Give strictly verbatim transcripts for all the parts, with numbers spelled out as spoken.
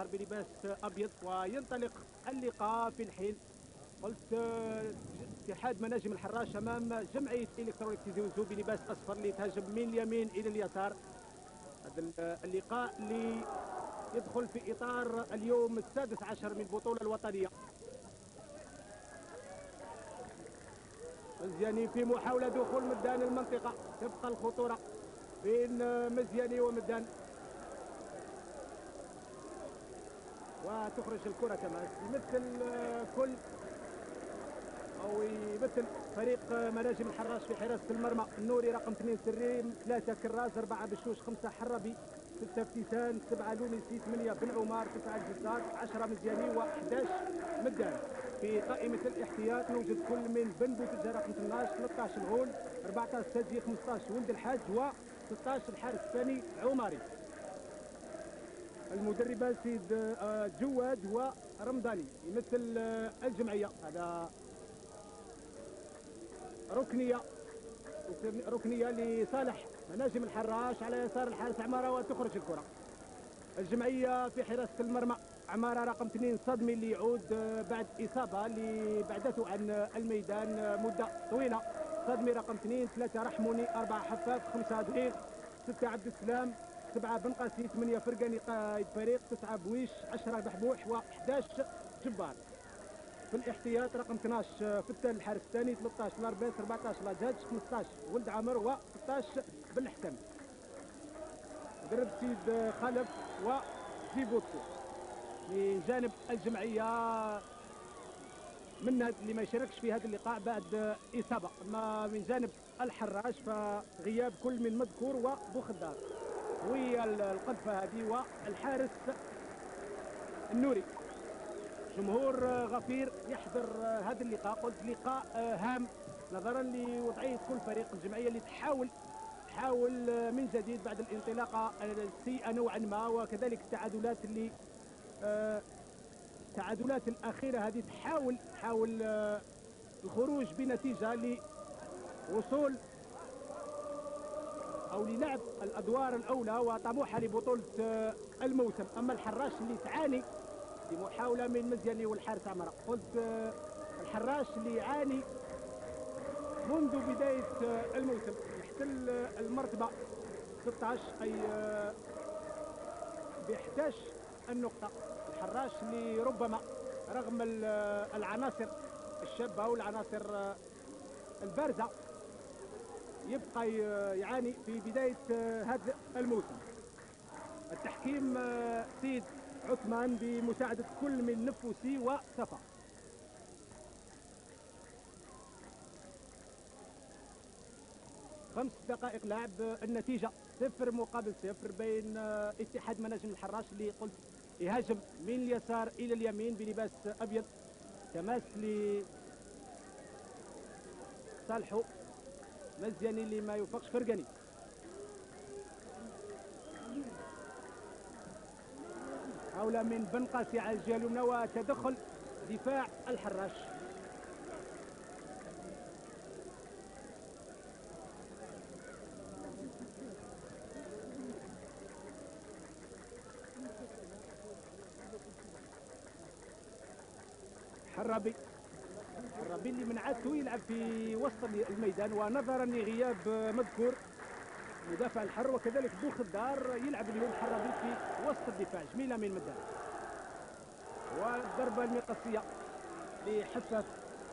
اليسار بلباس ابيض، وينطلق اللقاء في الحين. قلت اتحاد مناجم الحراش امام جمعيه الكترونيك تيزوزو بلباس اصفر اللي تهاجم من اليمين الى اليسار. هذا اللقاء اللي يدخل في اطار اليوم السادس عشر من البطوله الوطنيه. مزياني في محاوله دخول مدان المنطقه، تبقى الخطوره بين مزياني ومدان، وتخرج الكره تماس. يمثل كل او يمثل فريق مناجم الحراش في حراسه المرمى النوري رقم اثنين سريم، ثلاثه كراز، اربعه بشوش، خمسه حربي، سته افتيسان، سبعه لونيسي، ثمانيه بن عمر، تسعه الجسار، عشره مزياني، واحد عشر مدان. في قائمه الاحتياط نوجد كل من بن بوتجه رقم اثناش، ثلاثة عشر الغول، أربعة عشر سادجي، خمسة عشر ولد الحاج، و ستة عشر الحارس الثاني عماري. المدربه سيد جواد ورمضاني. يمثل الجمعيه هذا ركنيه ركنيه لصالح مناجم الحراش على يسار الحارس عماره، وتخرج الكره. الجمعيه في حراسه المرمى عماره رقم اثنين صدمي اللي يعود بعد اصابه اللي بعدته عن الميدان مده طويله. صدمي رقم اثنين، ثلاثه رحموني، اربعه حفاف، خمسه دقيق، سته عبد السلام، سبعه بن قاسي، ثمانيه فرقاني قائد فريق، تسعه بويش، عشره بحبوح، واحد عشر جبار. في الاحتياط رقم اثناش فتة الحارس الثاني، ثلاثة عشر لاربيس، أربعة عشر لاجاج، خمسة عشر ولد عامر، و16 بن حكم. مدرب سيد خلف وزيبوتكو. من جانب الجمعيه من اللي ما يشاركش في هذا اللقاء بعد اصابه، اما من جانب الحراش فغياب كل من مذكور وبوخدار والقذفه هذه، والحارس النوري. جمهور غفير يحضر هذا اللقاء. قلت لقاء هام نظرا لوضعيه كل فريق. الجمعيه اللي تحاول تحاول من جديد بعد الانطلاقه السيئه نوعا ما، وكذلك التعادلات اللي التعادلات الاخيره هذه تحاول تحاول الخروج بنتيجه لوصول او للعب الادوار الاولى وطموحها لبطوله الموسم. اما الحراش اللي تعاني بمحاولة من مزياني والحارس عمرة. قلت الحراش اللي يعاني منذ بداية الموسم، يحتل المرتبة ستة عشر أي ب احد عشر النقطة. الحراش اللي ربما رغم العناصر الشابة والعناصر البارزة يبقى يعاني في بداية هذا الموسم. التحكيم سيد عثمان بمساعدة كل من نفوسي وصفا. خمس دقائق لعب، النتيجة صفر مقابل صفر بين اتحاد مناجم الحراش اللي قلت يهاجم من اليسار إلى اليمين بلباس أبيض، تماس لصالحه مزياني اللي ما يوفقش فرقاني. حاولة من بن قاسي على الجهة اليمنى وتدخل دفاع الحراش. حرابي حرابي اللي من عادته يلعب في وسط الميدان، ونظرا لغياب مذكور مدافع الحر وكذلك بوخدار يلعب اليوم حرابي في وسط الدفاع. جميلة من مدان، والضربة المقصية لحفاف.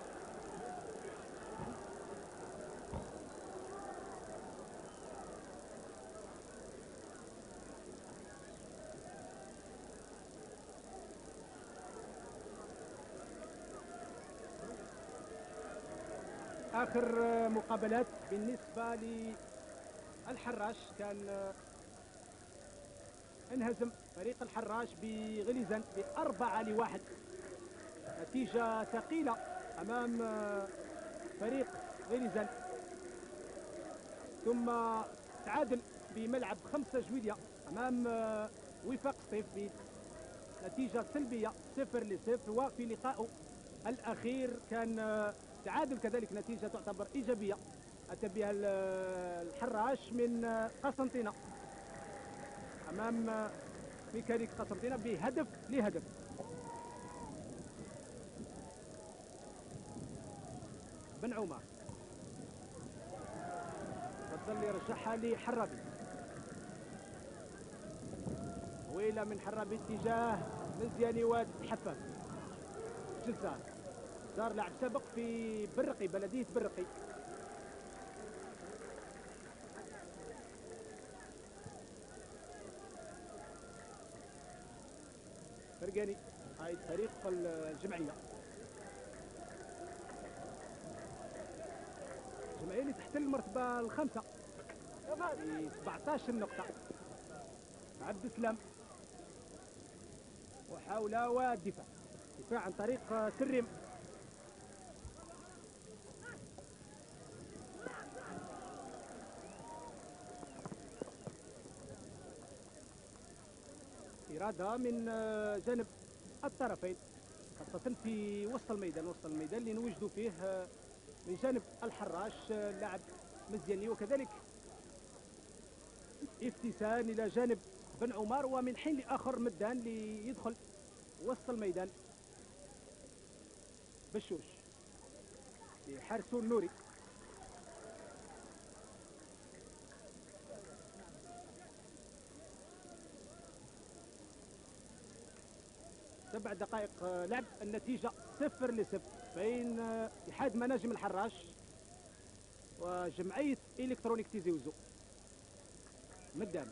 آخر مقابلات بالنسبة للحراش كان انهزم فريق الحراش بغليزان بأربعة لواحد، نتيجة ثقيلة أمام فريق غليزان. ثم تعادل بملعب خمسة جويلية أمام وفاق سطيف بنتيجة سلبية صفر لصفر. وفي لقائه الأخير كان تعادل كذلك، نتيجة تعتبر إيجابية أتى بها الحراش من قسنطينة أمام ميكانيك قصر الدين بهدف لهدف. بن عمر فضل يرجعها لحرابي، ويلا من حرابي اتجاه مزياني واد حفاف جزار. جزار لاعب سابق في برقي، بلدية برقي. فرقاني هاي فريق الجمعية، الجمعية اللي تحت المرتبة الخامسة ب سبعطاش نقطة. عبد السلام وحاول والدفاع، دفاع عن طريق سريم. إرادة من جانب الطرفين، خاصة في وسط الميدان. وسط الميدان اللي نوجدوا فيه من جانب الحراش لاعب مزياني، وكذلك افتسان إلى جانب بن عمر، ومن حين لآخر مدان ليدخل وسط الميدان. بشوش لحارسو النوري، سبع دقائق لعب، النتيجة صفر لصفر بين اتحاد مناجم الحراش وجمعية إلكترونيك تيزي وزو. مدان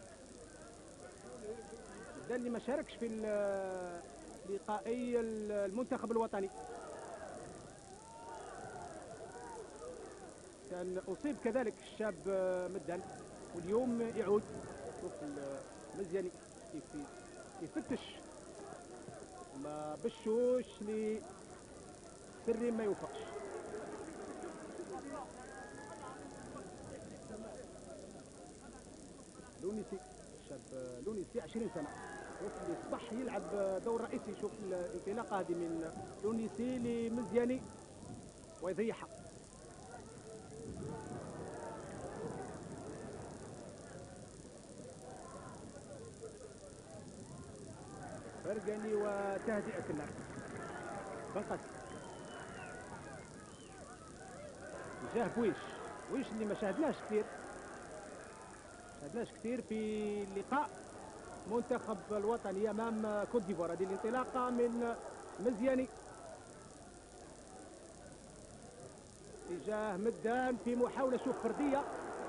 مدان اللي ما شاركش في لقائي المنتخب الوطني، كان أصيب كذلك الشاب مدان، واليوم يعود. شوف المزياني كيف يفتش ما بشوش لسري ما يوفقش. لونيسي، شاب لونيسي عشرين سنة، شوف اللي صبح يلعب دور رئيسي. شوف الانطلاقة هذه من لونيسي لمزياني ويضيعها. فرقاني وتهدئة اللعب. بنقص جاه بويش، ويش اللي ما شاهدناش كثير، شاهدناش كثير في لقاء منتخب الوطني امام كوت ديفوار. هذه الانطلاقه من مزياني تجاه مدان في محاوله شوف فرديه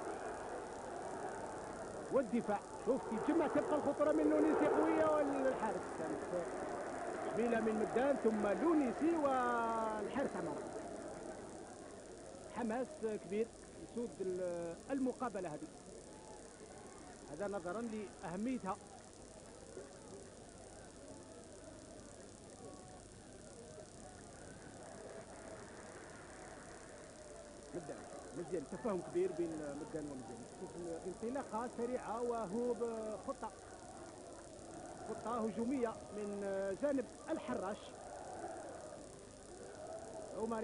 والدفاع. شوف في جمع تبقى الخطوره من لونيسي قويه، والحارس كانت جميله من مدان ثم لونيسي والحارس عمارة. حماس كبير يسود المقابله هذه، هذا نظرا لاهميتها. مدان مزيان، تفاهم كبير بين مدان ومزيان. شوف انطلاقه سريعه وهو بخطه خطه هجوميه من جانب الحراش. عمري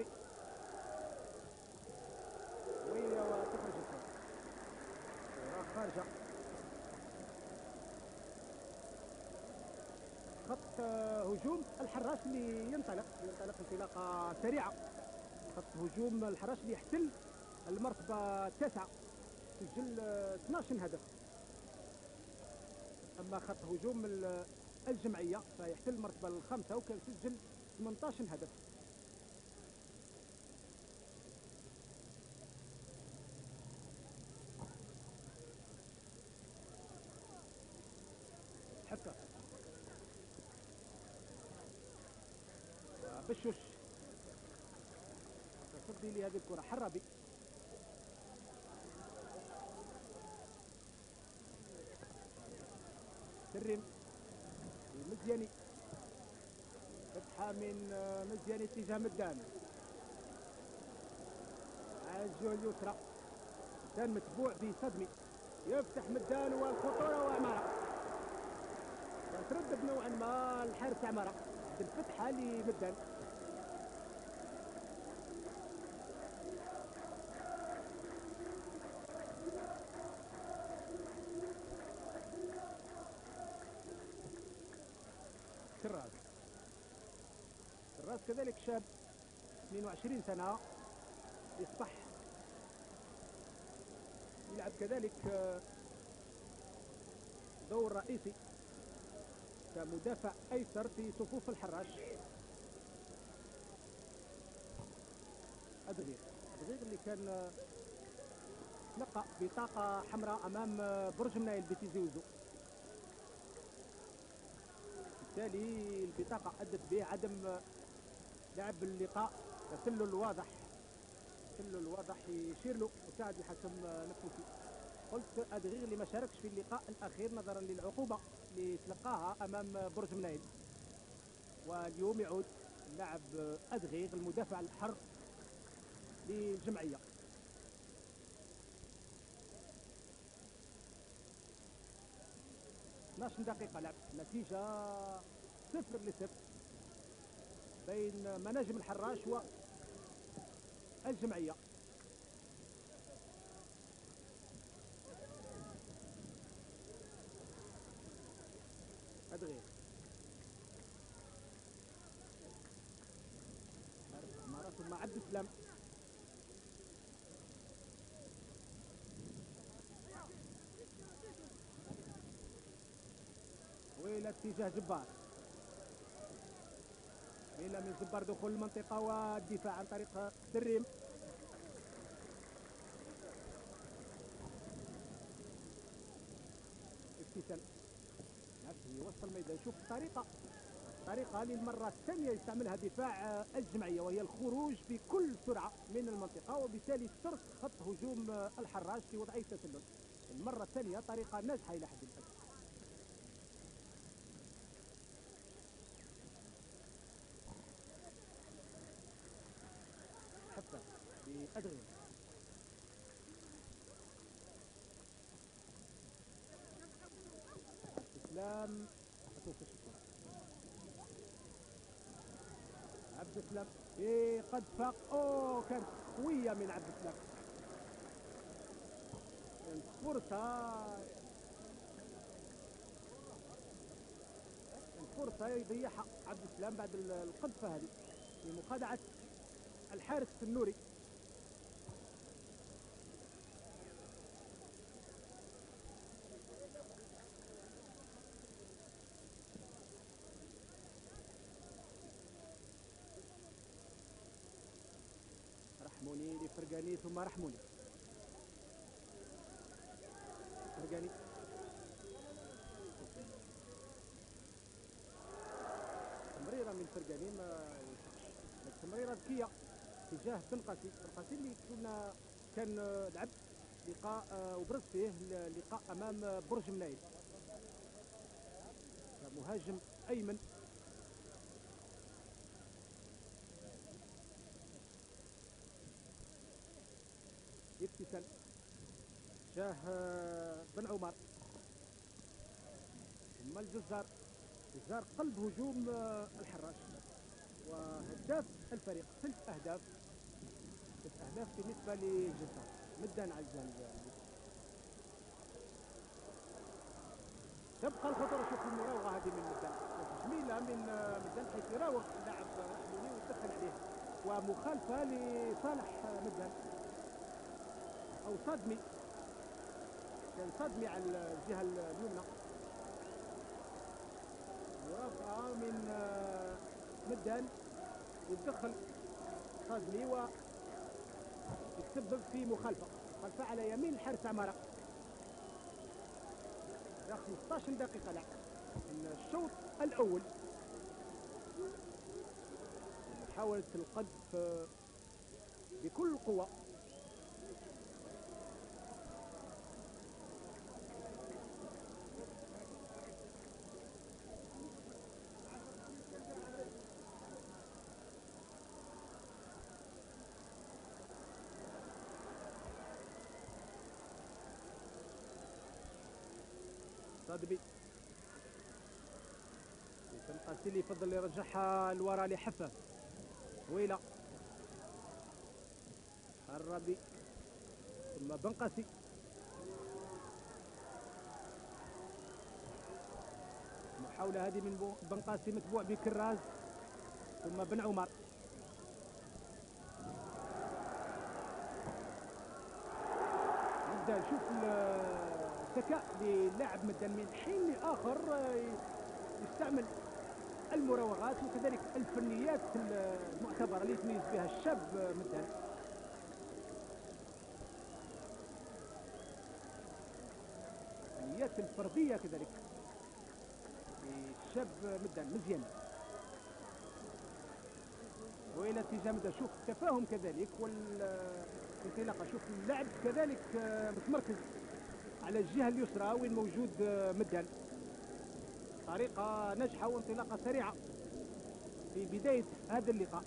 وهي وتخرج الكره، كره خارجه. خط هجوم الحراش اللي ينطلق ينطلق انطلاقه سريعه. خط هجوم الحراش اللي يحتل المرتبه التاسعه، سجل اثناش هدف. اما خط هجوم الجمعيه فيحتل المرتبه الخامسه وكان سجل ثمانية عشر هدف. حتى بشوش تصدي لهذه الكره. حرابي سرم مزياني، فتحه من مزياني اتجاه مدان على الجهه اليسرى. كان متبوع بصدمي، يفتح مدان والخطوره وعماره. تردد نوعا ما الحارس عماره بالفتحه لمدان. حراس كذلك شاب اثنين وعشرين سنة، يصبح يلعب كذلك دور رئيسي كمدافع ايسر في صفوف الحراش. ادغير ادغير اللي كان لقى بطاقة حمراء امام برج منايل بتيزي وزو، بالتالي البطاقة ادت به عدم لعب اللقاء. تسلل واضح، تسلل واضح يشير له مساعد الحكم نفوسي. قلت ادغير اللي ما شاركش في اللقاء الاخير نظرا للعقوبة اللي تلقاها امام برج منايل، واليوم يعود اللاعب ادغير المدافع الحر للجمعية. اثناش دقيقة لعب، نتيجة صفر لصفر بين مناجم الحراش والجمعية. ادغير عمارة ثم عبد السلام، وإلى اتجاه جبار، إلى من جبار دخول المنطقة والدفاع عن طريق دريم. ابتسام نفسه وسط الميدان. شوف الطريقة طريقة للمرة الثانية يستعملها دفاع الجمعية، وهي الخروج بكل سرعة من المنطقة وبالتالي ترك خط هجوم الحراش في وضعية تسلل. المرة الثانية طريقة ناجحة إلى حد الآن. حتى بأدغير اسلام توفش الكرة. عبد السلام إيه قد فاق، اوه كانت قوية من عبد السلام، الفرصة الفرصة يضيعها عبد السلام بعد القذفة هذه في مخادعة الحارس النوري. رحموني لفرقاني ثم رحموني. فرقاني تمريرة من فرقاني ما يوفقش، تمريرة ذكية تجاه بنقاسي. بنقاسي اللي كنا كان لعب لقاء وبرز فيه لقاء امام برج منايل كمهاجم ايمن. ابتسام شاه بن عمر ثم الجزار. الجزار قلب هجوم الحراش وهداف الفريق. ست اهداف ست اهداف بالنسبه للجزار. مدان على الجانب تبقى الخطوره. شوف المراوغه هذه من مدان جميله من مدان حيث يراوغ اللاعب رحموني ويدخل عليه، ومخالفه لصالح مدان او صدمي، كان صدمي على الجهه اليمنى. مرافعه من مدان يتدخل صدمي ويتسبب في مخالفه مخالفه على يمين الحارس عماره. خمسطاش دقيقه لعب من الشوط الاول. محاوله القذف بكل قوه. صادبي تنقاسي اللي يفضل يرجعها لورا لحفه طويله. الربي ثم بنقاسي. المحاولة هذه من بنقاسي متبوع بكراز ثم بن عمر. نبدا نشوف الذكاء للاعب مدان من حين لاخر يستعمل المراوغات وكذلك الفنيات المعتبره اللي يتميز بها الشاب مدان. الفنيات الفرديه كذلك الشاب مدان مزيان. والى اتجاه مدان شوف التفاهم كذلك والانطلاقه. شوف اللعب كذلك متمركز على الجهه اليسرى وين موجود مدان. طريقه ناجحه وانطلاقه سريعه في بدايه هذا اللقاء.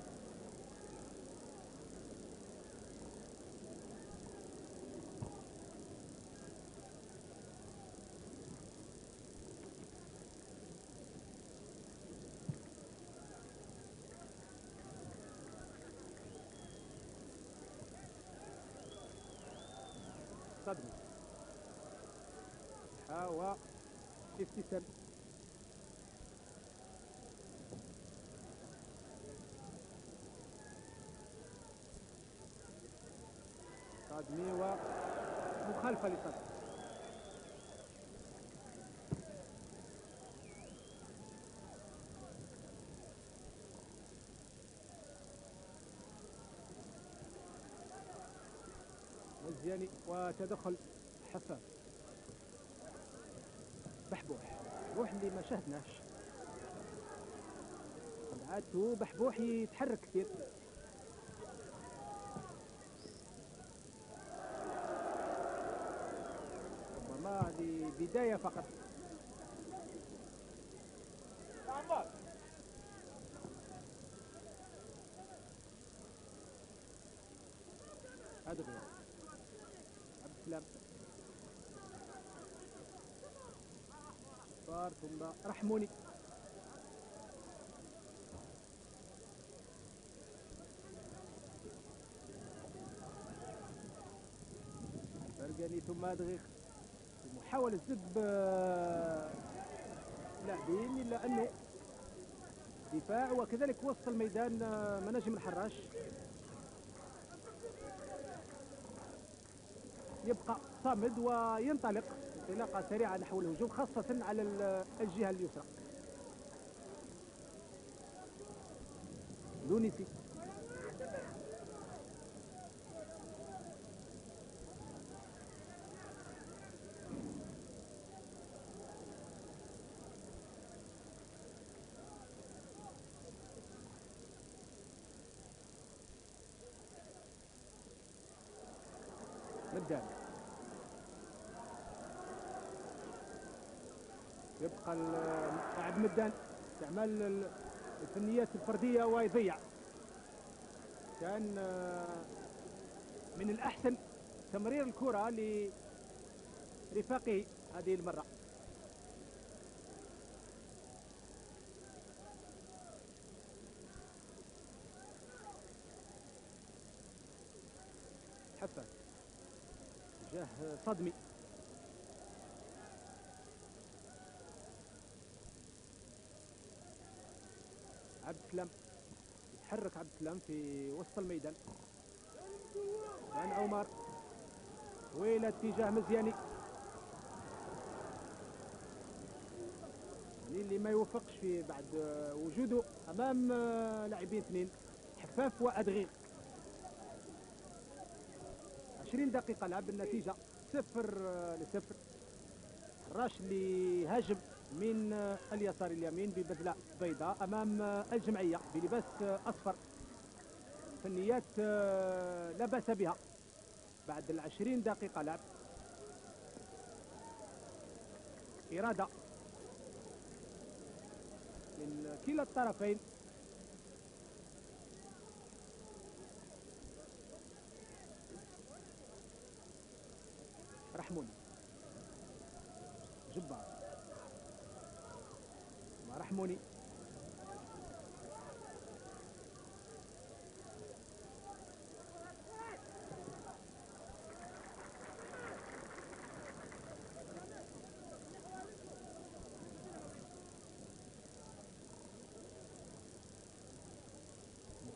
صدمة حاوى ابتسام. صدمي ومخالفة لصدمي. مزياني وتدخل حسان. بحبوح بحبوح اللي ما شاهدناش عادته. بحبوح يتحرك كثير. ربما هذه بداية فقط. هذا غير عبد السلام صار ثم رحموني. فرقاني ثم دغيغ. محاولة جذب لاعبين الا انه دفاع وكذلك وسط الميدان مناجم الحراش يبقى صامد وينطلق انطلاقه سريعه نحو الهجوم خاصه على الجهه اليسرى. لونيسي مدان. يبقى اللاعب مدان استعمال الفنيات الفرديه ويضيع. كان من الاحسن تمرير الكره لرفاقه هذه المره. حفا جاه صدمي. عبد السلام يتحرك. عبد السلام في وسط الميدان. بن عمر والى اتجاه مزياني اللي ما يوفقش فيه بعد وجوده امام لاعبين اثنين حفاف وادغيغ. عشرين دقيقة لعب النتيجة صفر لصفر. الراش اللي هاجم من اليسار اليمين ببذلة بيضاء امام الجمعية بلباس اصفر. فنيات لا باس بها بعد العشرين دقيقة لعب. إرادة من كلا الطرفين. رحموني جبار رحموني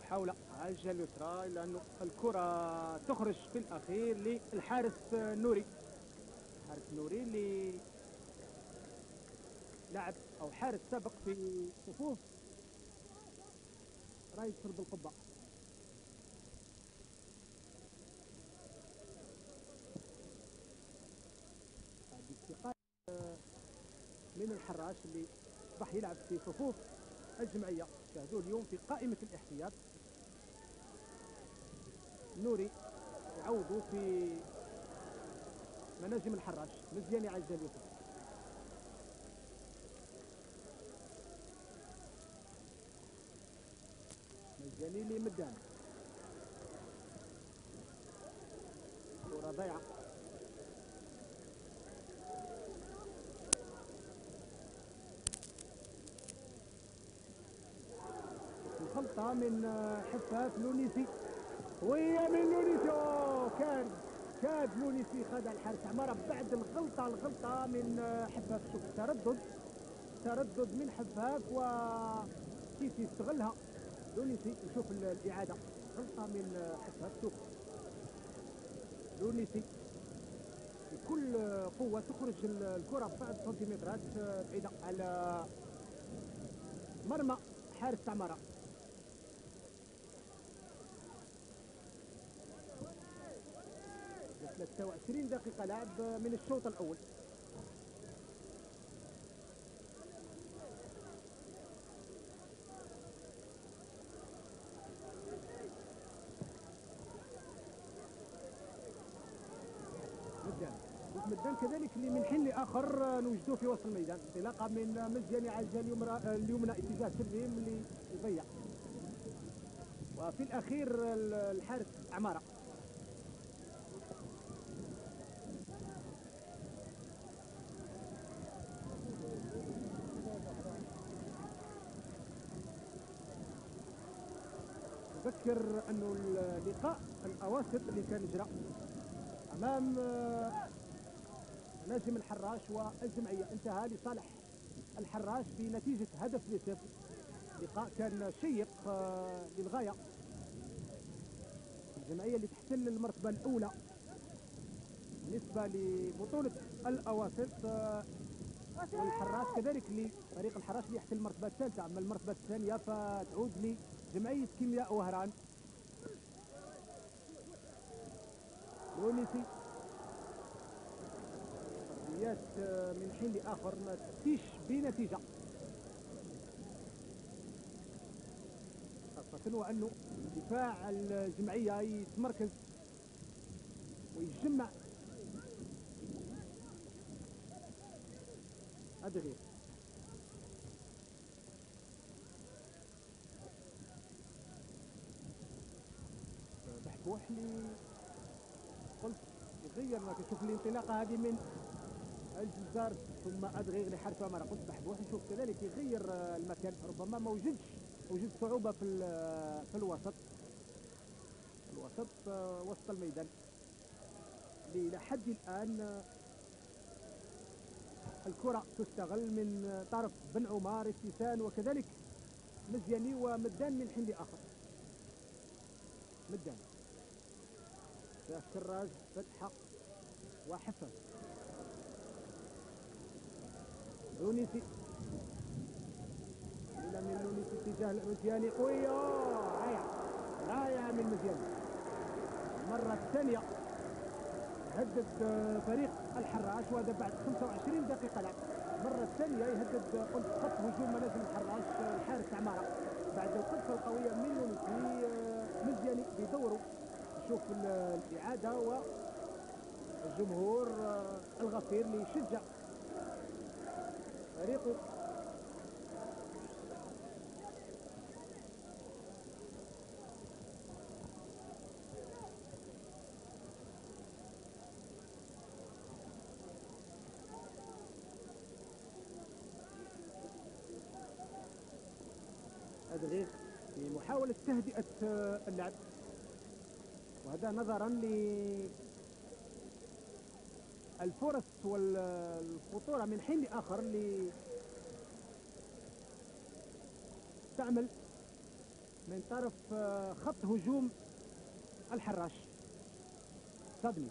محاولة على الجهة اليسرى لأنه الكرة تخرج في الأخير للحارس النوري. الحارس النوري اللي لاعب أو حارس سابق في صفوف رايد صلب القبة. باستقالة من الحراش اللي أصبح يلعب في صفوف الجمعية. شاهدوه اليوم في قائمة الاحتياط. نوري يعوضوا في مناجم الحراش. مزياني على الجهة اليسرى. مزياني لمدان. كرة ضيعة. الخلطة من حفاف لونيسي. وهي من لونيسي. كان كاد لونيسي خدع الحارس عمارة بعد الغلطة الغلطة من حفاف. شوف تردد تردد من حفاف وكيف يستغلها لونيسي. نشوف الإعادة. غلطة من حفاف. شوف لونيسي بكل قوة تخرج الكرة بعد سنتيمترات بعيدة على مرمى حارس عمارة. ثلاثة وعشرين دقيقة لعب من الشوط الأول. مدان مدان كذلك اللي من حين لآخر نوجدوه في وسط الميدان. انطلاقة من مزياني على الجهة اليمنى اتجاه سليم اللي يضيع. وفي الأخير الحارس عمارة. أذكر أنه اللقاء الأواسط اللي كان جرى أمام ناجم الحراش والجمعية انتهى لصالح الحراش بنتيجة هدف لصفر. لقاء كان شيق للغاية. الجمعية اللي تحتل المرتبة الأولى بالنسبة لبطولة الأواسط، والحراش كذلك اللي فريق الحراش اللي يحتل المرتبة الثالثة. أما المرتبة الثانية فتعود لجمعية كيمياء وهران. لونيسي حريات من حين لآخر ما تأتيش بنتيجة، خاصة وأنه دفاع الجمعية يتمركز ويجمع. أدغير بحبوح اللي قلت يغير. ما تشوف الانطلاقة هذه من الجزار ثم أدغير لحارس عمارة. قلت بحبوح نشوف كذلك يغير المكان. ربما ما وجدش وجد صعوبة في في الوسط الوسط وسط الميدان اللي لحد الآن الكرة تستغل من طرف بن عمار اتسان وكذلك مزياني ومدان من حين لآخر. مدان فيها كراج فتحة وحفظ. لونيسي إلى من لونيسي اتجاه المزياني. قوية رايعة رايعة من مزياني. المرة الثانية يهدد فريق الحراش وهذا بعد خمسة وعشرين دقيقة لعب. المرة الثانية يهدد قلت خط هجوم منازل الحراش الحارس عمارة بعد القذفة القوية من لونيسي. مزياني بيدوروا. نشوف الإعادة والجمهور الغفير اللي يشجع فريقه. أدغير في محاولة تهدئة اللعب، وهذا نظرا للفرص والخطورة من حين لآخر اللي تعمل من طرف خط هجوم الحراش صدمي.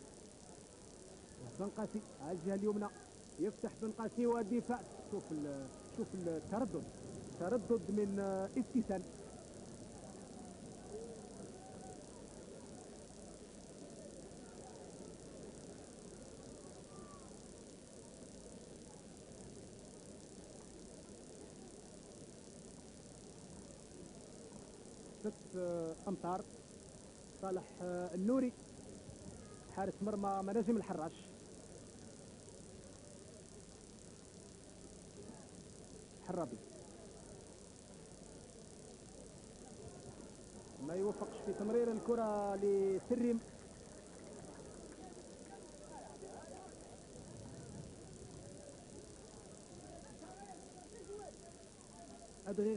بن قاسي على الجهه اليمنى يفتح بن قاسي والدفاع. شوف شوف التردد تردد من افتتان. ست امتار. صالح النوري حارس مرمى مناجم الحراش. حرابي ما يوفقش في تمرير الكرة لسرم. أدغيغ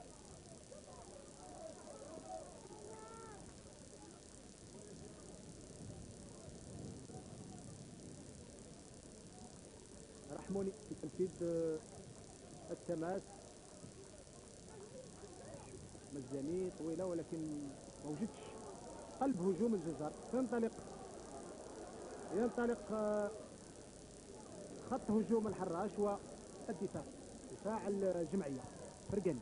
رحموني في تنفيذ التماس. مجاني طويلة ولكن ما وجدش قلب هجوم الجزائر. ينطلق ينطلق خط هجوم الحراش والدفاع. دفاع الجمعية فرقاني.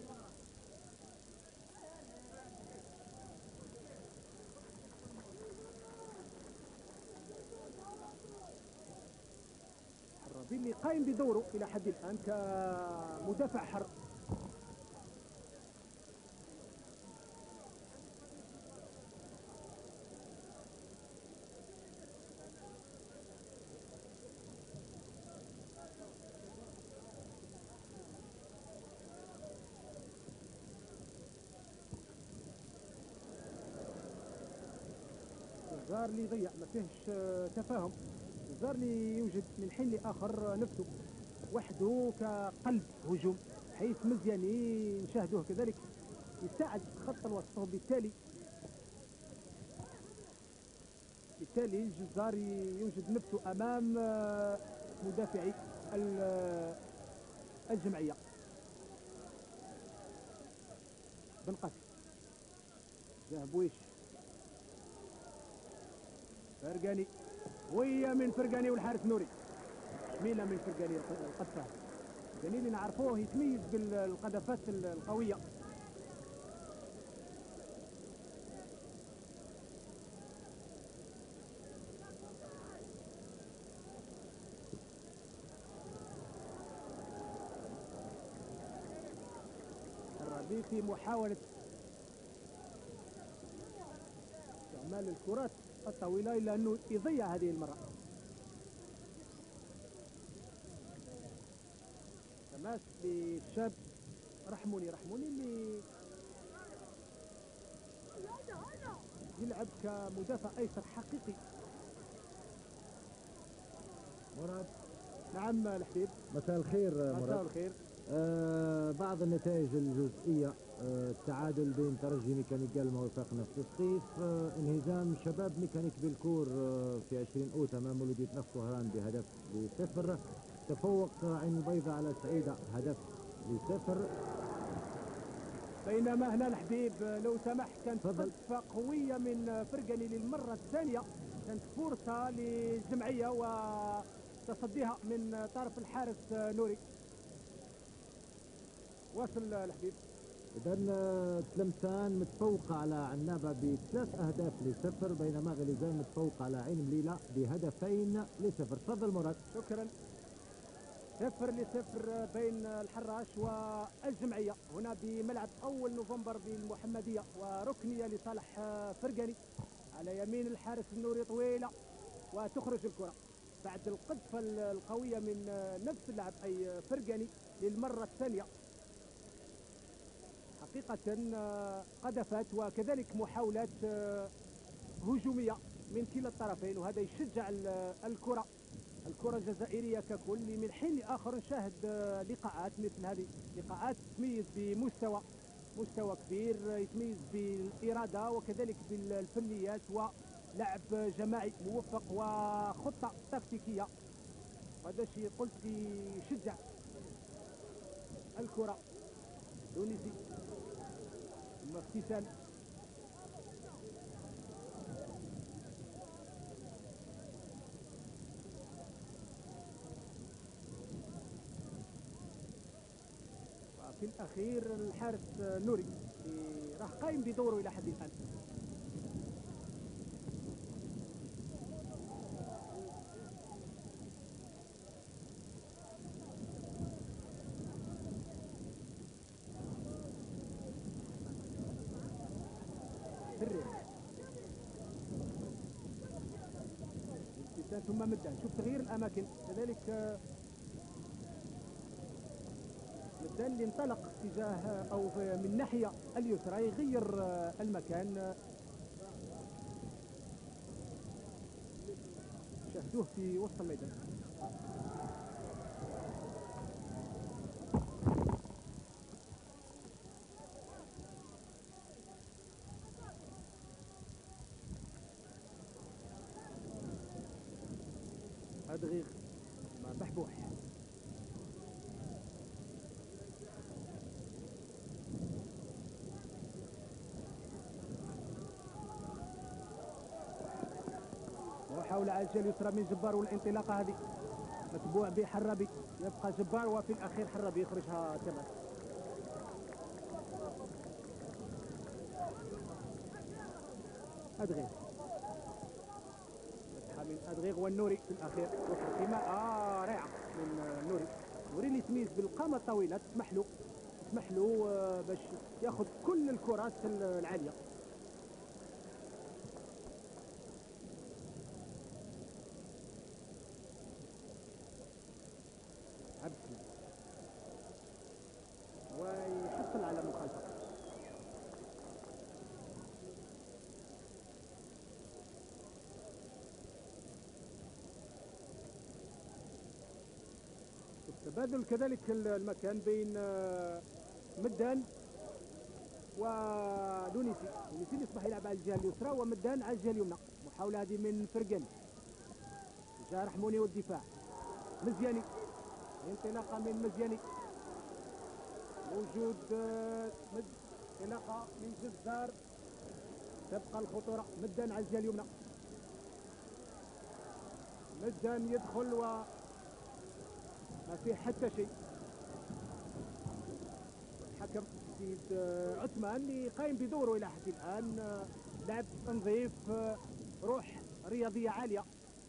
حرابي اللي قايم بدوره إلى حد الآن كمدافع حر. الزار اللي يضيع ما فيهش تفاهم. الزار اللي يوجد من حين لاخر نفسه وحده كقلب هجوم، حيث مزياني نشاهدوه كذلك يساعد خط الوسط. وبالتالي بالتالي الجزار يوجد نفسه امام مدافعي الجمعيه. بن قاسي جاه بويش. فرقاني ويا من فرقاني والحارس نوري. شميله من فرقاني القذفه. فرقاني اللي نعرفوه يتميز بالقذفات القويه. الربيع في محاوله استعمال الكرات الطويله الا انه يضيع هذه المره. تماس للشاب رحموني رحموني اللي يلعب كمدافع ايسر حقيقي. مراد. نعم الحبيب. مساء الخير مراد. مساء الخير. آه بعض النتائج الجزئية: آه التعادل بين ترجي ميكانيك قلمة ووفاق نفط الصيف، آه انهزام شباب ميكانيك بالكور آه في عشرين أوت أمام ولدية نفط وهران بهدف لصفر. تفوق عين البيضاء على سعيدة هدف لصفر. بينما هنا الحبيب لو سمحت كانت قذفة قوية من فرقاني للمرة الثانية. كانت فرصة للجمعية وتصديها من طرف الحارس نوري. واصل الحبيب. إذا تلمسان متفوقة على عنابة بثلاث أهداف لصفر، بينما غليزان متفوقة على عين مليلة بهدفين لصفر. تفضل مراد. شكرا. صفر لصفر بين الحراش والجمعية هنا بملعب أول نوفمبر بالمحمدية، وركنية لصالح فرقاني على يمين الحارس النوري طويلة وتخرج الكرة بعد القذفة القوية من نفس اللاعب أي فرقاني للمرة الثانية. حقيقة قذفات وكذلك محاولات هجومية من كلا الطرفين، وهذا يشجع الكرة الكرة الجزائرية ككل. من حين لآخر نشاهد لقاءات مثل هذه، لقاءات تتميز بمستوى مستوى كبير، يتميز بالإرادة وكذلك بالفنيات ولعب جماعي موفق وخطة تكتيكية. هذا الشيء قلت يشجع الكرة. تونسي اغتسال. وفي الأخير الحارس نوري اللي راه قايم بدوره إلى حد الآن. ثم مدان. شوف تغيير الاماكن كذلك. مدان اللي انطلق اتجاه او من الناحيه اليسرى يغير المكان. شاهدوه في وسط الميدان. أدغيغ مع بحبوح. محاولة على الجهة اليسرى من جبار والانطلاقة هذه متبوع بحربي. يبقى جبار وفي الأخير حربي يخرجها تماس. أدغيغ من أدغيغ والنوري في الأخير يخرج فيما آه رائعة من نوري. نوري اللي يتميز بالقامة الطويلة تسمح له تسمح له باش ياخذ كل الكرات العالية. عبد السلام ويحصل على مخالفة. تبادل كذلك المكان بين مدان ولونيسي. لونيسي اللي يصبح يلعب على الجهه اليسرى ومدان على الجهه اليمنى. محاوله هذه من فرقان جاء رحموني والدفاع. مزياني انطلاقه من مزياني. موجود انطلاقه من جزار. تبقى الخطوره. مدان على الجهه اليمنى. مدان يدخل و ما في حتى شيء. الحكم سيد عثمان اللي قايم بدوره الى حد الان. لعب تنظيف روح رياضيه عاليه.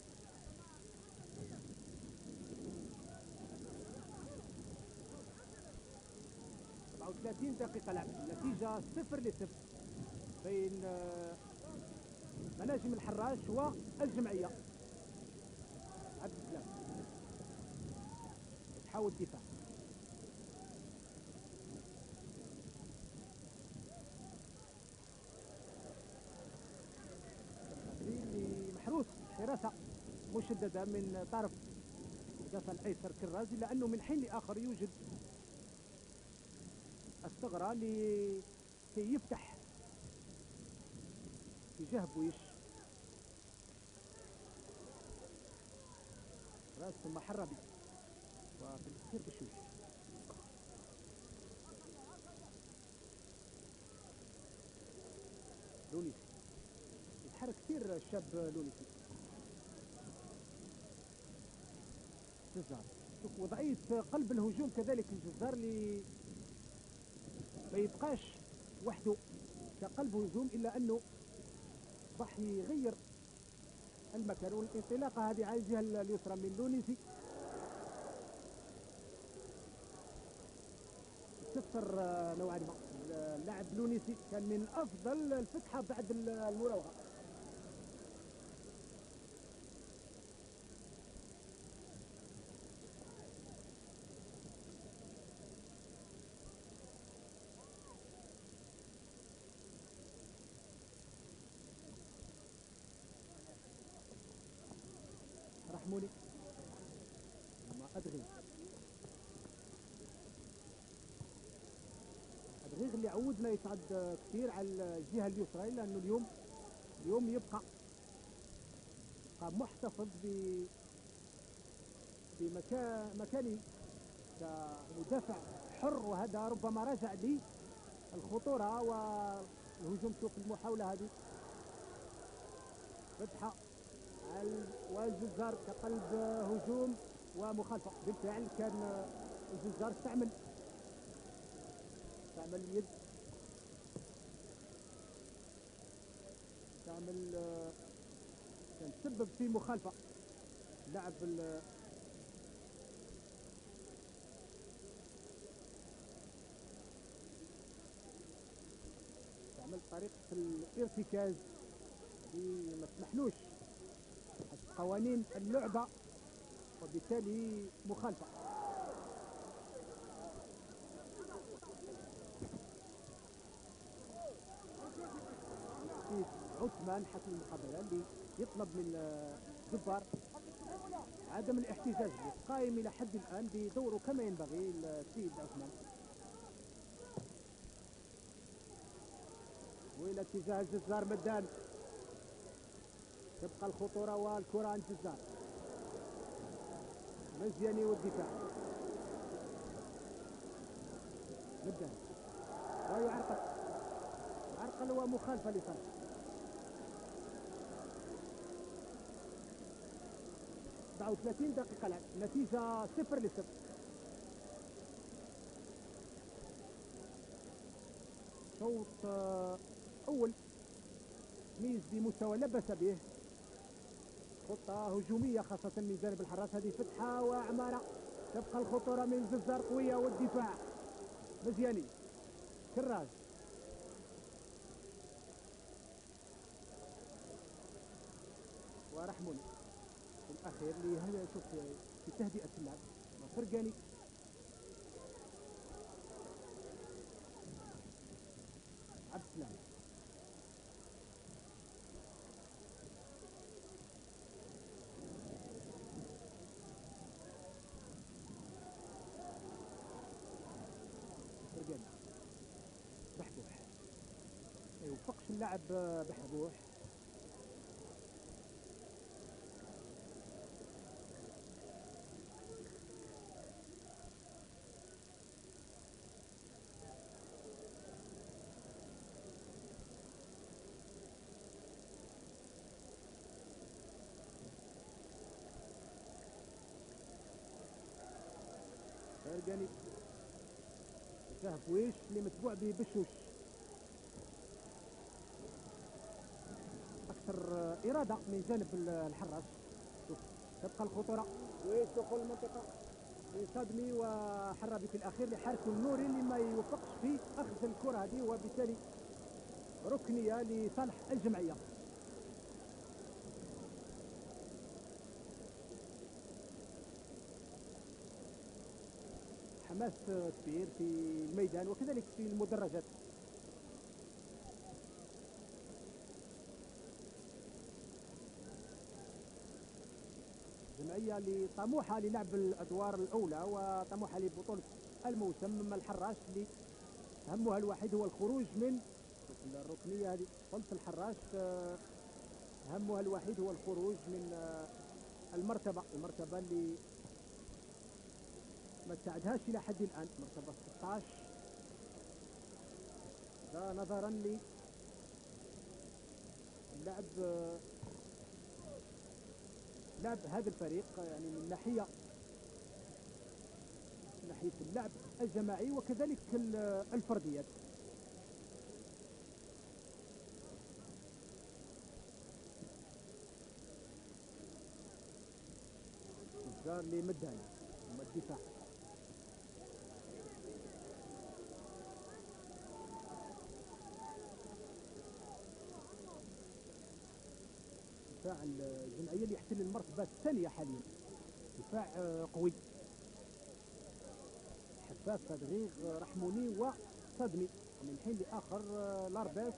سبعة وثلاثين دقيقه لعب. النتيجه صفر لصفر بين مناجم الحراش والجمعيه. عبد السلام تحاول الدفاع. محروس حراسة مشددة من طرف المدافع الأيسر كرازي. لأنه من حين لآخر يوجد الثغرة لكي يفتح اتجاه بويش. راس ثم حربي وفي الأخير بشوش. لونيسي يتحرك كثير الشاب لونيسي. جزار شوف وضعية قلب الهجوم كذلك الجزار اللي ما يبقاش وحده كقلب هجوم إلا أنه صح يغير المكان. والانطلاقة هذه على الجهة اليسرى من لونيسي تفسر نوعا ما. اللاعب لونيسي كان من أفضل الفتحة بعد المراوغة. رحموني ثم أدغيغ. أدغيغ اللي عودنا يصعد كثير على الجهة اليسرى لأنه اليوم اليوم يبقى يبقى محتفظ ب بمكان مكانه كمدافع حر. وهذا ربما رجع لي الخطورة و الهجوم. شوف المحاولة هذه فتحة على والجزار كقلب هجوم ومخالفة. بالفعل كان الجزار استعمل استعمل اليد، استعمل كان تسبب في مخالفة لاعب استعمل طريقة الارتكاز اللي ما تسمحلوش قوانين اللعبة، وبالتالي مخالفة. عثمان حكم المقابلة اللي يطلب من جبار عدم الاحتجاج، قائم إلى حد الآن بدوره كما ينبغي السيد عثمان، وإلى اتجاه الجزار مدان. تبقى الخطورة والكرة عند الجزار. مزياني والدفاع مدان ويعرقل عرقل ومخالفة لصالح. سبعة وثلاثين دقيقة لعب، نتيجة صفر لصفر. شوط أول تميز بمستوى لا بأس به، خطة هجومية خاصة من جانب الحراس. هذه فتحة وعمارة، تبقى الخطورة من الجزار قوية والدفاع مزياني. كراج ورحموني في الأخير اللي شوف في تهدئة اللعب. فرقاني عبد السلام فرقاني بحبوح، ما يوفقش اللاعب بحبوح. فرقاني شاف ويش اللي متبوع به بشوش، أكثر إرادة من جانب الحراس. شوف تبقى الخطورة ويش دخول المنطقة صدمي وحربي في الأخير لحارس النوري اللي ما يوفقش في أخذ الكرة هذه، وبالتالي ركنية لصالح الجمعية. حماس كبير في الميدان وكذلك في المدرجات. جمعية لطموحة للعب الأدوار الأولى وطموحة لبطولة الموسم. أما الحراش اللي همها الوحيد هو الخروج من الركنية هذه. قلت الحراش همها الوحيد هو الخروج من المرتبة المرتبة اللي ما تساعدهاش إلى حد الآن، مرتبة ستة عشر. ده نظرا للعب لعب هذا الفريق يعني من ناحية من ناحية اللعب الجماعي وكذلك الفرديات. الجار لمدان ثم الدفاع دفاع الجمعية اللي يحتل المرتبة الثانية حاليا. دفاع قوي، حفاف فدغيغ رحموني وصدمي، ومن حين لآخر لارباس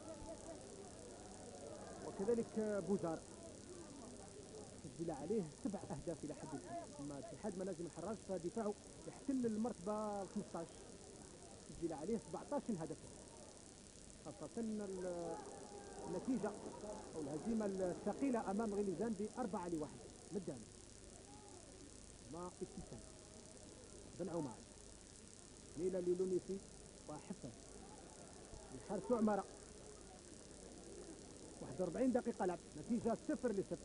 وكذلك بوزار. سجل عليه سبع أهداف إلى حد الآن. أما اتحاد مناجم الحراش فدفاعه يحتل المرتبة الخمسة عشر، سجل عليه سبعة عشر هدف، خاصة النتيجة أو الهزيمة الثقيلة أمام غليزان بأربعة لواحد. مدان ما ابتسام بن عمر، ليلى ليلونيسي وحفاظ الحارس عمارة. واحد وأربعين دقيقة لعب، نتيجة صفر لصفر.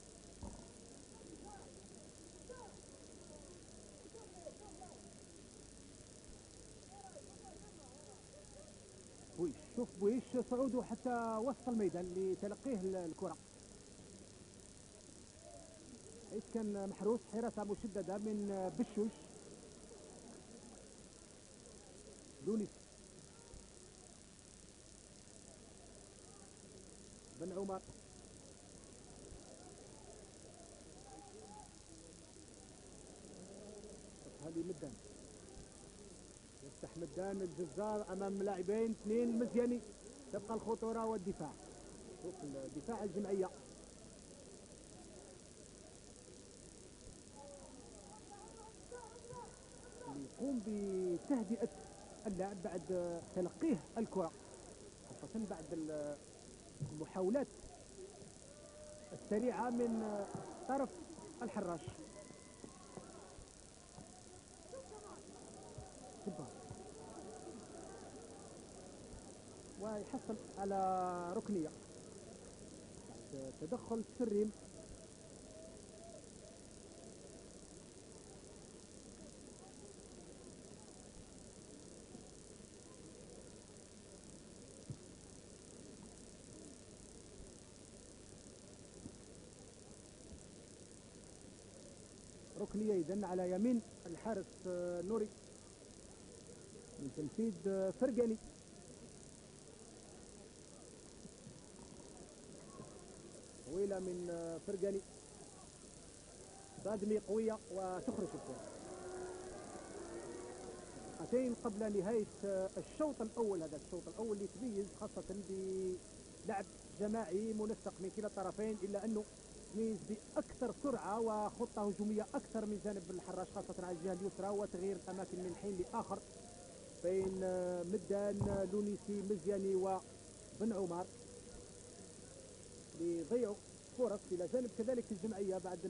بويش، شوف بويش صعوده حتى وسط الميدان لتلقيه الكرة، حيث كان محروس حراسة مشددة من بشوش. لونيس، بن عمر، هذه مدان، يفتح مدان الجزار امام لاعبين اثنين مزيانين. تبقى الخطوره والدفاع. شوف الدفاع الجمعيه اللي يقوم بتهدئه اللاعب بعد تلقيه الكره، خاصه بعد المحاولات السريعه من طرف الحراش. ويحصل على ركنية بعد تدخل سريم. ركنية إذن على يمين الحارس نوري من تنفيذ فرقاني. طويلة من فرقاني، صادمي قوية وتخرج الكرة. دقيقتين قبل نهاية الشوط الأول، هذا الشوط الأول اللي تميز خاصة بلعب جماعي منسق من كلا الطرفين، إلا أنه تميز بأكثر سرعة وخطة هجومية أكثر من جانب الحراش خاصة على الجهة اليسرى، وتغيير الأماكن من حين لآخر بين مدان، لونيسي، مزياني وبن عمر ليضيعوا فرص. إلى جانب كذلك الجمعية بعد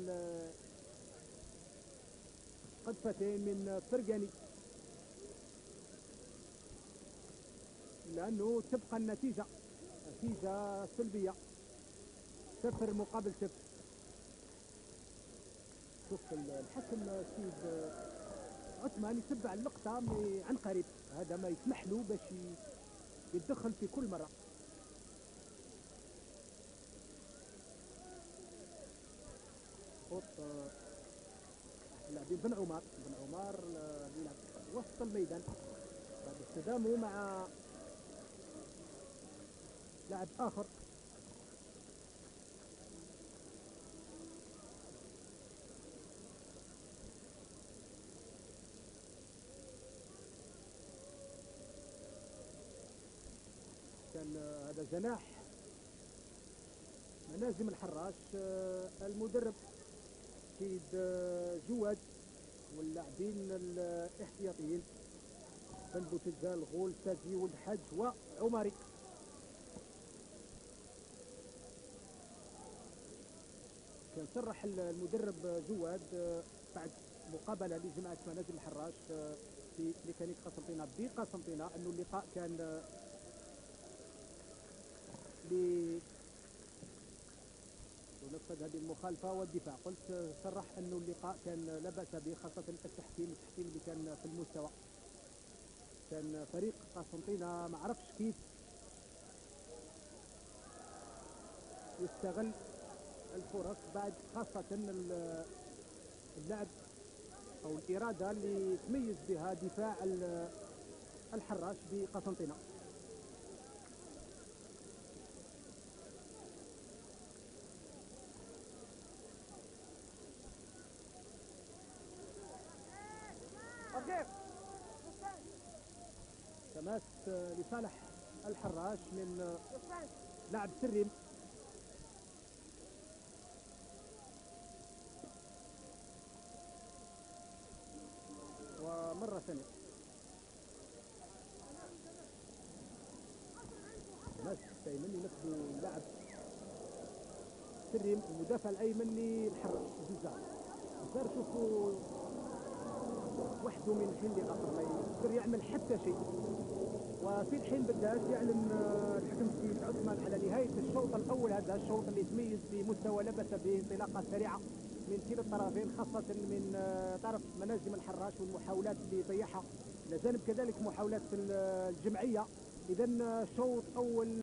قذفتين من فرقاني، لأنه تبقى النتيجة نتيجة سلبية، صفر مقابل صفر. شوف الحكم سيد عثمان يتبع اللقطة عن قريب، هذا ما يسمح له باش يتدخل في كل مرة. خط لاعبين بن عمر، بن عمر يلعب وسط الميدان بعد استدامه مع لاعب آخر. كان هذا جناح مناجم الحراش المدرب سيد جواد واللاعبين الاحتياطيين بن بوتزا، الغول، ساجي، والحاج وعمري. كان صرح المدرب جواد بعد مقابله لجماعه مناجم الحراش في ميكانيك قسنطينه بقسنطينه انه اللقاء كان لنفذ هذه المخالفه والدفاع. قلت صرح انه اللقاء كان لا باس به، خاصه التحكيم التحكيم اللي كان في المستوى. كان فريق قسنطينه ما عرفش كيف يستغل الفرص بعد خاصه اللعب او الاراده اللي تميز بها دفاع الحراش بقسنطينه. تماس لصالح الحراش من لاعب سريم. ومرة ثانية تماس دائما ينفذ لاعب سريم المدافع الايمن للحراش الجزار. الجزار شوفوا وحده من حين لاخر ما يقدر يعمل حتى شيء. وفي الحين بالذات يعلن الحكم السيد عثمان على نهاية الشوط الأول هذا الشوط اللي يتميز بمستوى لا باس به، انطلاقه سريعه من كلا الطرفين، خاصه من آه، طرف مناجم الحراش والمحاولات اللي طيحها، الى جانب كذلك محاولات الجمعيه. اذا شوط اول